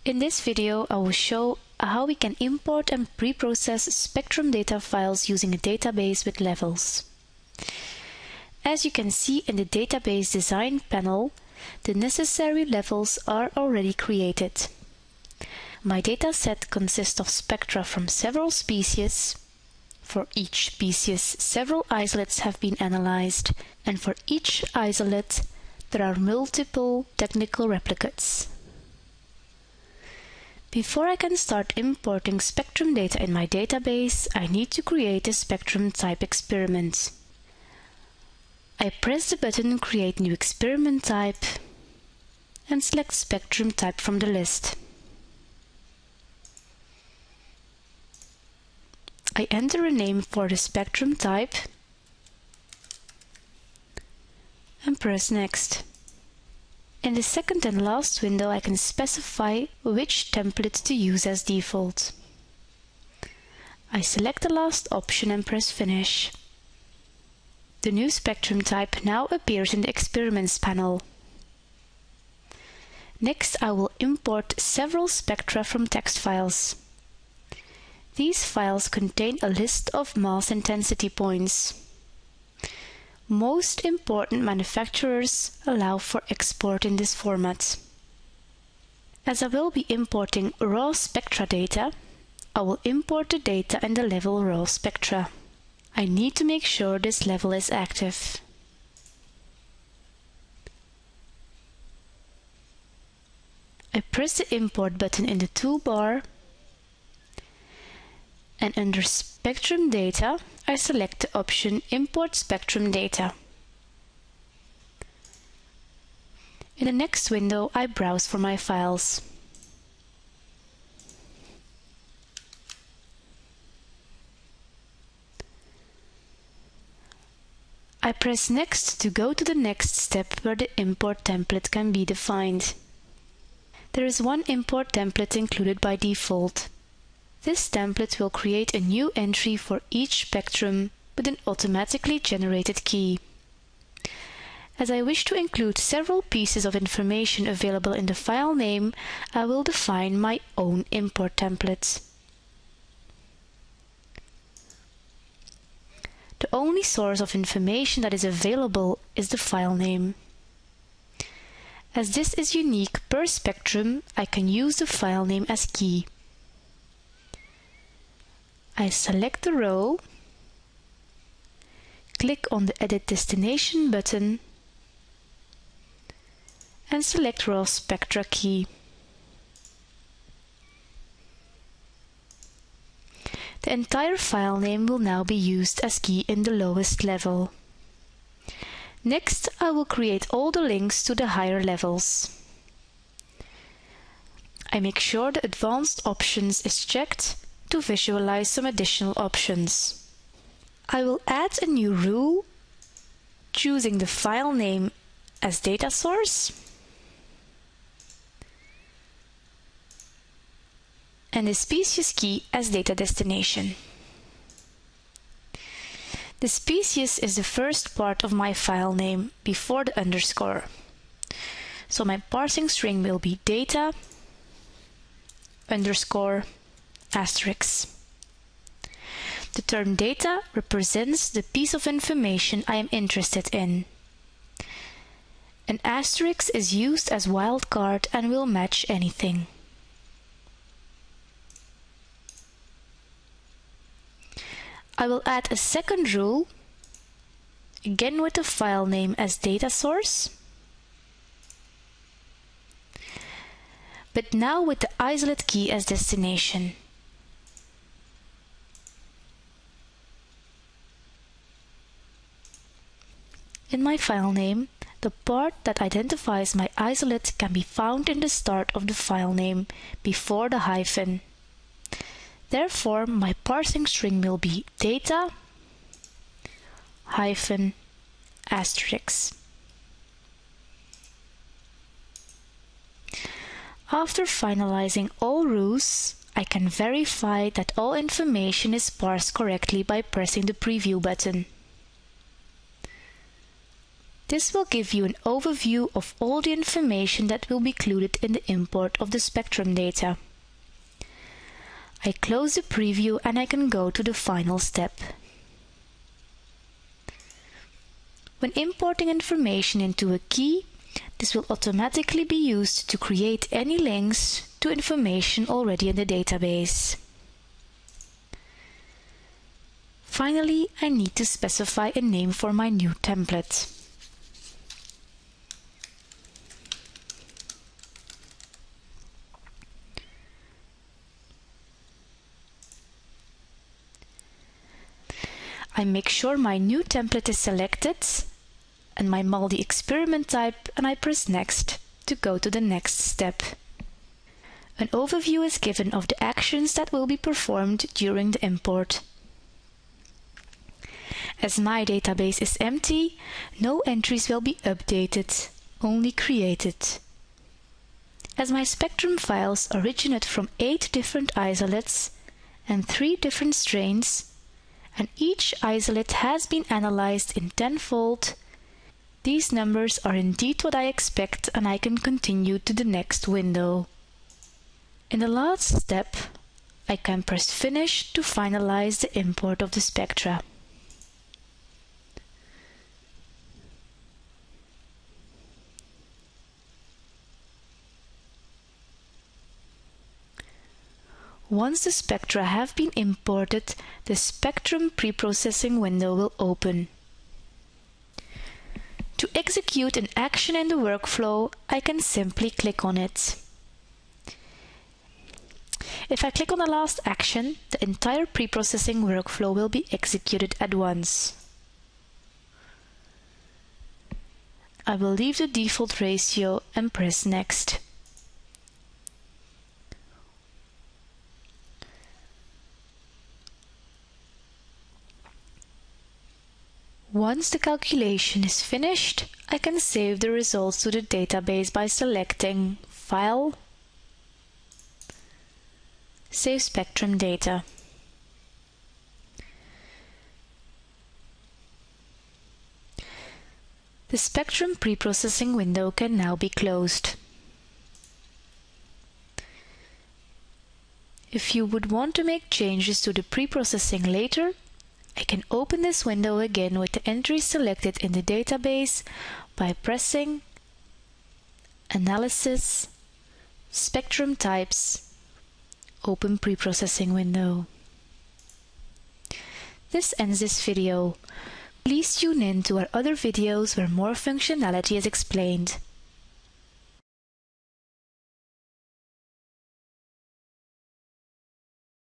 In this video, I will show how we can import and pre-process spectrum data files using a database with levels. As you can see in the database design panel, the necessary levels are already created. My dataset consists of spectra from several species. For each species, several isolates have been analyzed, and for each isolate, there are multiple technical replicates. Before I can start importing spectrum data in my database, I need to create a spectrum type experiment. I press the button Create New Experiment Type and select Spectrum Type from the list. I enter a name for the spectrum type and press Next. In the second and last window, I can specify which template to use as default. I select the last option and press Finish. The new spectrum type now appears in the Experiments panel. Next, I will import several spectra from text files. These files contain a list of mass intensity points. Most important manufacturers allow for export in this format. As I will be importing raw spectra data, I will import the data in the level raw spectra. I need to make sure this level is active. I press the Import button in the toolbar, and under Spectrum Data, I select the option Import Spectrum Data. In the next window, I browse for my files. I press Next to go to the next step where the import template can be defined. There is one import template included by default. This template will create a new entry for each spectrum with an automatically generated key. As I wish to include several pieces of information available in the file name, I will define my own import template. The only source of information that is available is the file name. As this is unique per spectrum, I can use the file name as key. I select the row, click on the Edit Destination button, and select Raw Spectra key. The entire file name will now be used as key in the lowest level. Next, I will create all the links to the higher levels. I make sure the Advanced Options is checked to visualize some additional options. I will add a new rule, choosing the file name as data source and the species key as data destination. The species is the first part of my file name before the underscore. So my parsing string will be data underscore asterisk. The term data represents the piece of information I am interested in. An asterisk is used as wildcard and will match anything. I will add a second rule, again with the file name as data source, but now with the isolate key as destination. In my file name, the part that identifies my isolate can be found in the start of the file name, before the hyphen. Therefore, my parsing string will be data hyphen asterisk. After finalizing all rules, I can verify that all information is parsed correctly by pressing the Preview button. This will give you an overview of all the information that will be included in the import of the spectrum data. I close the preview and I can go to the final step. When importing information into a key, this will automatically be used to create any links to information already in the database. Finally, I need to specify a name for my new template. I make sure my new template is selected and my MALDI experiment type, and I press Next to go to the next step. An overview is given of the actions that will be performed during the import. As my database is empty, no entries will be updated, only created. As my spectrum files originate from 8 different isolates and 3 different strains, and each isolate has been analyzed in tenfold, these numbers are indeed what I expect, and I can continue to the next window. In the last step, I can press Finish to finalize the import of the spectra. Once the spectra have been imported, the Spectrum preprocessing window will open. To execute an action in the workflow, I can simply click on it. If I click on the last action, the entire preprocessing workflow will be executed at once. I will leave the default ratio and press Next. Once the calculation is finished, I can save the results to the database by selecting File, Save Spectrum Data. The Spectrum preprocessing window can now be closed. If you would want to make changes to the preprocessing later, I can open this window again with the entries selected in the database by pressing Analysis, Spectrum Types, Open Preprocessing Window. This ends this video. Please tune in to our other videos where more functionality is explained.